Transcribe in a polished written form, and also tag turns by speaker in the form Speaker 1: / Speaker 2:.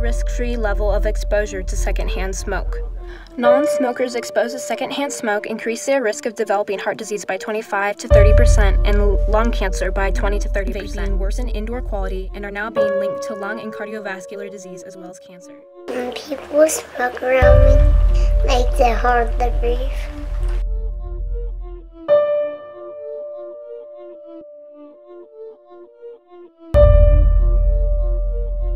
Speaker 1: risk-free level of exposure to secondhand smoke. Non-smokers exposed to secondhand smoke increase their risk of developing heart disease by 25 to 30% and lung cancer by 20 to 30%. Vaping worsen indoor quality and are now being linked to lung and cardiovascular disease as well as cancer.
Speaker 2: When people smoke around me, makes it hard to breathe.